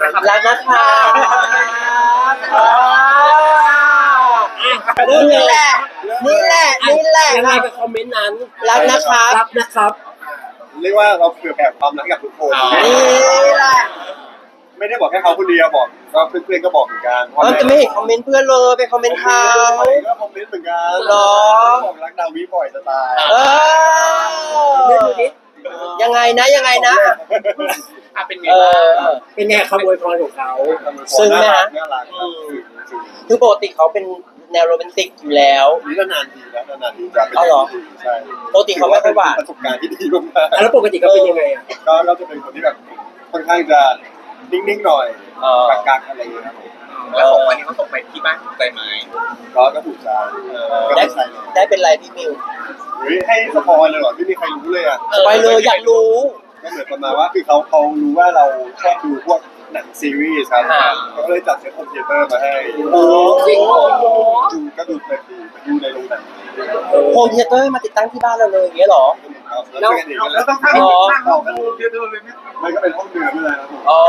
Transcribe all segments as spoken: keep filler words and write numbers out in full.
รักนะคะนี่แหละนี่แหละนี่แหละยังไงกับคอมเมนต์นั้นรักนะครับรักนะครับเรียกว่าเราเผื่อแผ่ความรักกับทุกคนนี่แหละไม่ได้บอกแค่เขาคนเดียวบอกก็เพื่อนๆก็บอกเหมือนกันเราจะไม่เห็นคอมเมนต์เพื่อนเลยไปคอมเมนต์เขาก็คอมเมนต์เหมือนกันหรอบอกรักดาวิบ่อยจะตายเออยังไงนะยังไงนะเป็นไงเป็นไงขโมยพรของเขาซึ้งไหมฮะน่ารักคือปกติเขาเป็นแนวโรแมนติกอยู่แล้วนี่ก็นานทีแล้วนานทีจะเป็นใช่ปกติเขาไม่ค่อยหวานประสบการณ์ที่ดีมากแล้วปกติเขาเป็นยังไงอ่ะก็เราจะเป็นคนที่แบบค่อนข้างจะนิ่งๆหน่อยกักๆอะไรอย่างเงี้ยครับแล้วของวันนี้เขาส่งไปที่บ้านใจไหมก็ก็ถูกใจได้ได้เป็นไรพี่มิวเฮ้ยให้สปอยเลยเหรอไม่มีใครรู้เลยอ่ะสปอยเลยอยากรู้ก็เหมือนประมาณว่าคือเขาเขารู้ว่าเราชอบดูพวกหนังซีรีส์ครับเขาก็เลยจัดเซ็ตโฮมเทเตอร์มาให้โอ้จริงดูก็ดูเป็นดีดูในโรงหนังโฮมเทเตอร์มาติดตั้งที่บ้านเราเลยอย่างเงี้ยหรอแล้วแล้วต้องทำอ๋อมันก็เป็นห้องเดือดด้วยนะครับผมอ๋อ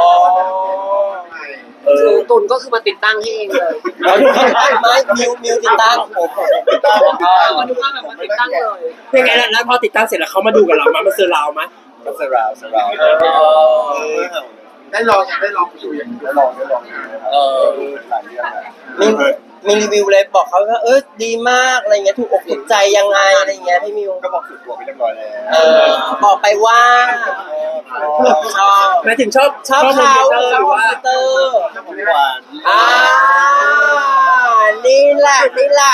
คือตุนก็คือมาติดตั้งให้เองเลยไม่มิวมิวติดตั้งผมติดตั้งมาดูว่าแบบมาติดตั้งเลยเป็นไงแล้วพอติดตั้งเสร็จแล้วเขามาดูกับเรามามาเซอร์ราวมั้ยก็เซอร์ราวเซอร์ราวได้ลองได้ลองดูอย่างได้ลองได้ลองเออหลายเรื่องมีมีรีวิวเลยบอกเขาว่าเออดีมากอะไรเงี้ยถูกอกถูกใจยังไงอะไรเงี้ยพี่มิวก็บอกสุดตัวไปเรียบร้อยแล้วเออบอกไปว่าชอบหมายถึงชอบชอบเขาชอบคอมพิวเตอร์หวานอ่านี่แหละนี่แหละ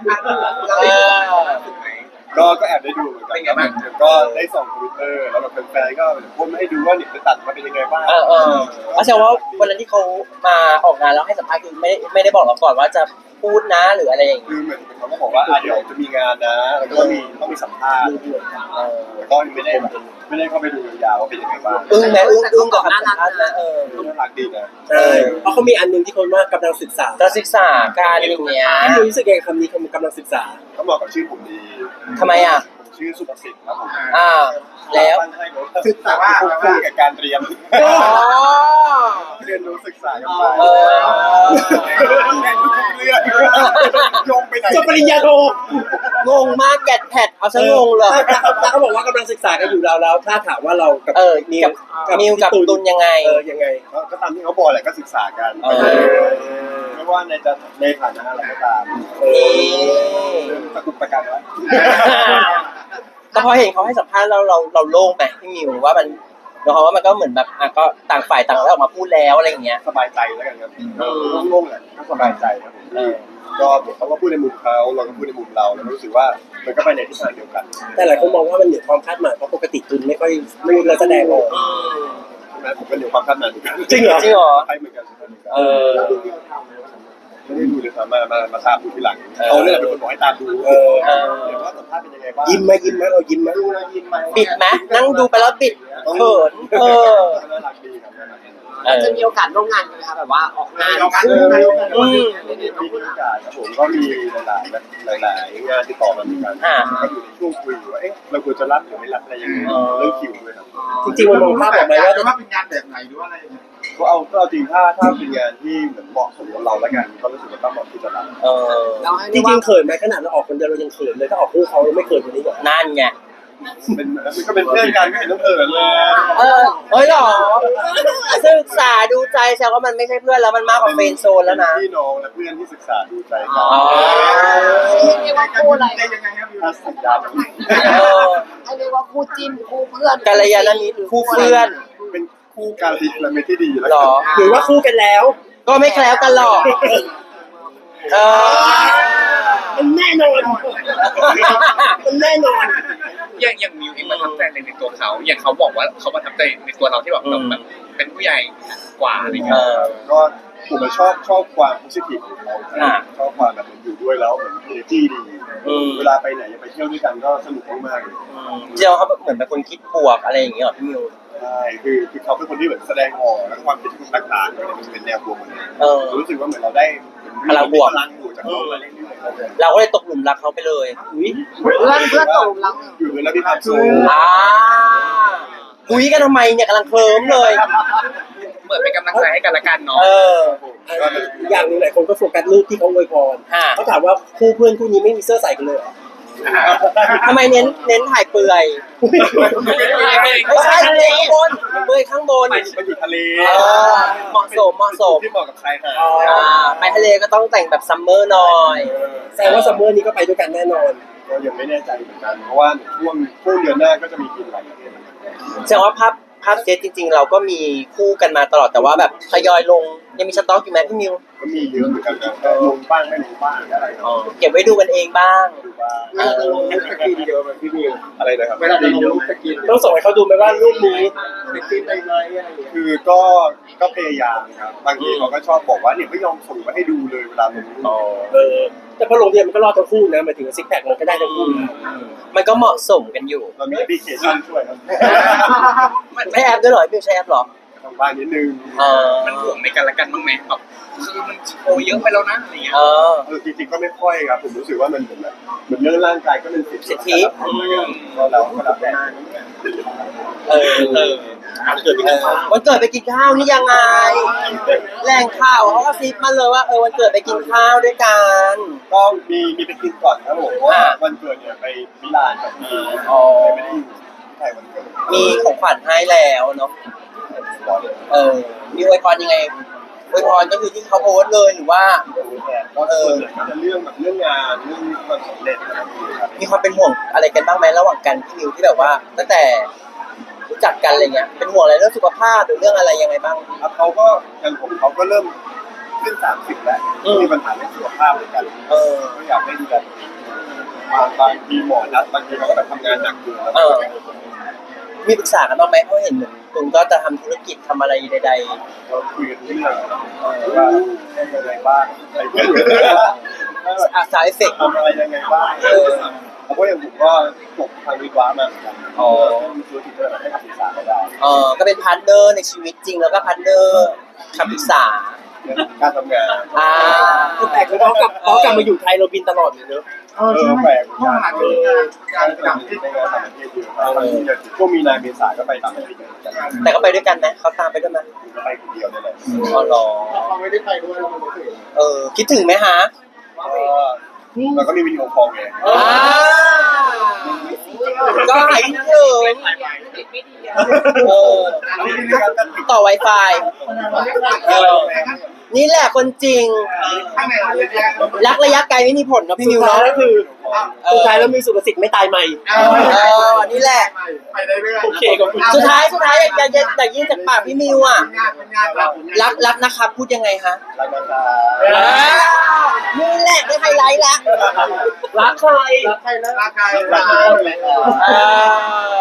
ก็ก็แอบได้ดูเหมือนกันครับก็ได้ส่องทวิตเตอร์แล้วแบบแฟนๆก็พูดมาให้ดูว่าหนิไปตัดมาเป็นยังไงบ้างเออเออเอาแสดงว่าวันนั้นที่เขามาออกงานแล้วให้สัมภาษณ์คือไม่ไม่ได้บอกเราก่อนว่าจะพูดนะหรืออะไรอย่างเงี้ยคือเหมือนเขาก็บอกว่าเดี๋ยวจะมีงานนะแล้วก็มีต้องมีสัมภาษณ์ก็ไม่ได้ไม่ได้เข้าไปดูยาวว่าเป็นยังไงบ้างอึ้งไหมอึ้งอึ้งกับคำสัมภาษณ์นะเออน่ารักดีนะใช่เพราะเขามีอันนึงที่คนว่ากำลังศึกษากำลังศึกษาการอย่างเงี้ยพี่รู้สึกยังไงคำนี้คำกำลังศึกษาเขาเหมาะกับชื่อผมดีทำไมอ่ะชื่อสุภสิทธิ์ครับผมอ่าแล้วศึกษาว่าคู่กับการเรียนเรียนรู้ศึกษากันไปลงไปไหนจบปริญญาโทงงมากแกดแพดเอาซะงงเลยแล้วเขาบอกว่ากำลังศึกษากันอยู่แล้วแล้วถ้าถามว่าเรากับมิวกับมิวกับตุนยังไงเออยังไงก็ตามที่เขาบอกแหละก็ศึกษากันไม่ว่าในจะในฐานะอะไรก็ตามตะกุกตะกักแล้วแต่พอเห็นเขาให้สัมภาษณ์เราเราเราโล่งไหมพี่มิวว่ามันเราเขาว่ามันก็เหมือนแบบอ่ะก็ต่างฝ่ายต่างออกมาพูดแล้วอะไรอย่างเงี้ยสบายใจแล้วกันครับโล่งๆแหละก็สบายใจครับผมก็เขาก็พูดในมุมเขาเราก็พูดในมุมเราแล้วรู้สึกว่ามันก็ไปในทิศทางเดียวกันแต่หลายคนมองว่ามันเหนือความคาดหมายเพราะปกติตุนไม่ค่อยไม่เราแสดงออกใช่ไหมผมก็เหนือความคาดหมายเหมือนกันจริงเหรอจริงเหรอใช่เหมือนกันเออไม่ได้ดูเลยครับมามามาตามดูทีหลังเขาเนี่ยเป็นคนบอกให้ตามดูเออเดี๋ยวว่าสัมภาษณ์เป็นยังไงบ้างยิ้มไหมยิ้มไหมเรายิ้มไหมดูนะยิ้มไหมบิดไหมนั่งดูไปแล้วบิดเขินเออน่ารักดีครับจะมีโอกาสร่วมงานกันไหมคะแบบว่าออกงานคู่อืมมีโอกาสครับผมก็มีหลายๆหลายๆงานที่ต่อมาเหมือนกันก็อยู่ในช่วงคุยว่าเอ๊ะเราควรจะรับหรือไม่รับอะไรยังไงเรื่องคิวด้วยครับจริงๆมันมองภาพออกไหมว่าจะว่าเป็นงานแบบไหนหรือว่าอะไรก็เอาก็เอาจริงถ้าถ้าเป็นงานที่เหมือนเหมาะสมกับเราแล้วกันก็รู้สึกว่าต้องเหมาะที่จะรับเออจริงๆเขินไหมขนาดเราออกคนเดียวเรายังเขินเลยถ้าออกคู่เขาเราไม่เขินกว่านี้หรอนั่นไงเป็นมันก็เป็นเพื่อนกันก็เห็นต้องเขินเลยเออเฮ้ยหรอศึกษาดูใจแสดงว่ามันไม่ใช่เพื่อนแล้วมันมากกว่าเฟรนด์โซนแล้วนะพี่น้องและเพื่อนที่ศึกษาดูใจกันเรียกว่าคู่อะไรได้ยังไงครับสัญญาณเออให้เรียกว่าคู่จิ้นคู่เพื่อนกัลยาณมิตรคู่เพื่อนเป็นคู่กัลยาณมิตรที่ดีแล้วหรอหรือว่าคู่กันแล้วก็ไม่แคล้วกันหรอกเออมันแน่นอนมันแน่นอนอย่างอย่างมิวเองประทับใจในตัวเขาอย่างเขาบอกว่าเขาประทับใจในตัวเราที่แบบแบบเป็นผู้ใหญ่กว่าอะไรเงี้ยก็ผมชอบชอบความโพสิทีฟของเขาชอบความแบบมันอยู่ด้วยแล้วเหมือนเอเนอร์จี้ดีเวลาไปไหนไปเที่ยวด้วยกันก็สนุกมากๆเลยเจ้าเขาเหมือนเป็นคนคิดบวกอะไรอย่างเงี้ยหรอพี่มิวใช่คือคือเขาเป็นคนที่เหมือนแสดงออกแล้วความคิดของนักต่างๆมันเป็นแนวบวกหมดเลยรู้สึกว่าเหมือนเราได้พลังบวกพลังบวกจากเขามาเรื่อยๆเราก็เลยตกหลุมรักเขาไปเลยเพื่อนเพื่อนตกหลุมรักอยู่แล้วมีความสุขอ่าคุยกันทำไมเนี่ยกำลังเคลิ้มเลยเหมือนเป็นกำลังใจให้กันละกันเนาะเอออย่างหนึงหลายคนก็โฟกัสรูปที่เขาอวยพรอ่าเขาถามว่าคู่เพื่อนคู่นี้ไม่มีเสื้อใส่กันเลยเหรอทำไมเน้นเน้นถ่ายเปลือยไม่ใช่เปลือยข้างบนเปลือยข้างบนไปอยู่ทะเลเออเหมาะสมเหมาะสมที่เหมาะกับใครครับอ่าไปทะเลก็ต้องแต่งแบบซัมเมอร์หน่อยแสดงว่าซัมเมอร์นี้ก็ไปด้วยกันแน่นอนก็ยังไม่แน่ใจเหมือนกันเพราะว่าช่วงช่วงเดือนหน้าก็จะมีกินหลายประเทศแสดงว่าภาพภาพเซตจริงๆ เราก็มีคู่กันมาตลอดแต่ว่าแบบทยอยลงยังมีสต็อกอยู่ไหมพี่มิวก็มีเยอะเหมือนกันนะแต่ลงบ้างไม่ลงบ้างอะไรนะเก็บไว้ดูกันเองบ้างดูบ้างเออสกินเยอะไหมพี่มิวอะไรนะครับเวลาจะลงรูปสกินต้องส่งให้เขาดูไหมว่ารูปนี้สกินได้ไหมอะไรอย่างเงี้ยคือก็ก็พยายามครับบางทีเขาก็ชอบบอกว่าเนี่ยไม่ยอมส่งมาให้ดูเลยเวลาลงรูปเออแต่พอลงเรียนมันก็รอดทั้งคู่นะหมายถึงซิกแพคมันก็ได้ทั้งคู่นะมันก็เหมาะสมกันอยู่เรามีแอปพลิเคชันช่วยครับใช้แอปด้วยเหรอพี่มิวใช้แอปเหรอทางบ้านนิดนึงเออมันห่วงในกันละกันบ้างไหมแบบคือมันโชว์เยอะไปแล้วนะอะไรเงี้ยเออเออจริงๆก็ไม่ค่อยครับผมรู้สึกว่ามันเหมือนแบบเหมือนเรื่องร่างกายก็เป็นสิทธิสิทธิก็เราก็รับได้เออเออเกิดเป็นเออวันเกิดไปกินข้าวนี่ยังไงแหล่งข่าวเขาก็ซิปมาเลยว่าเออวันเกิดไปกินข้าวด้วยกันก็มีมีไปกินก่อนครับผมเพราะว่าอ่าวันเกิดเนี่ยไปมิลานกับมีอ๋อไม่ได้อยู่ไทยวันเกิดมีของขวัญให้แล้วเนาะเออมีอวยพรยังไงอวยพรก็คือที่เขาโพสต์เลยหรือว่าก็ส่วนใหญ่ก็จะเรื่องแบบเรื่องงานเรื่องความสำเร็จอะไรอย่างเงี้ยครับมีความเป็นห่วงอะไรกันบ้างไหมระหว่างกันพี่มิวที่แบบว่าตั้งแต่รู้จักกันอะไรเงี้ยเป็นห่วงอะไรเรื่องสุขภาพหรือเรื่องอะไรยังไงบ้างแล้วเขาก็อย่างผมเขาก็เริ่มขึ้นสามสิบแล้วอืมมีปัญหาเรื่องสุขภาพเหมือนกันเออก็อยากให้ดูแลตัวเองบางบางทีหมอนัดบางทีเราก็แบบทำงานหนักอยู่แล้วเออ มีปรึกษากันบ้างไหมเพราะเห็นเหมือนคุณก็จะทำธุรกิจทำอะไรใดเราคุยกันเรื่องว่าต้องอะไรบ้างอะไรบ้างๆอาสาเอฟเฟกต์ทำอะไรยังไงบ้างเพราะว่าอย่างผมก็จบทางวิศวะมาเหมือนกันอ๋อมีธุรกิจอะไรให้คำปรึกษาเขาได้เออก็เป็นพาร์ทเนอร์ในชีวิตจริงแล้วก็พาร์ทเนอร์คำปรึกษาเรื่องการทำงานอ่าคือแปลกเลยเขากลับเขากลับมาอยู่ไทยเราบินตลอดเลยเนอะเออแปลกเหมือนกันเออการต่างประเทศในงานต่างประเทศเยอะมากอย่างช่วงมีนาเมษาก็ไปต่างประเทศเยอะเหมือนกันแต่ก็ไปด้วยกันไหมเขาตามไปด้วยไหมก็ไปคนเดียวนี่แหละอ๋อเหรอเราไม่ได้ไปด้วยเราไม่ได้เออคิดถึงไหมฮะเราก็มีวิดีโอคอลไงอ่าก็หายคิดถึงเออต่อ Wi-Fi เออนี่แหละคนจริง รักระยะไกลไม่มีผลเนาะพี่สุมิดวท้ายเนาะแล้วคือสุดท้ายแล้วมีสุภสิทธิ์ไม่ตายใหม่เออนี่แหละโอเคขอบคุณสุดท้ายสุดท้ายอยากอยากอยากยินจากปากพี่มิวอ่ะรักรักนะครับพูดยังไงคะรักนะคะอ่านี่แหละได้ไฮไลท์ละรักใครรักใครนะรักใครรักใครอ่า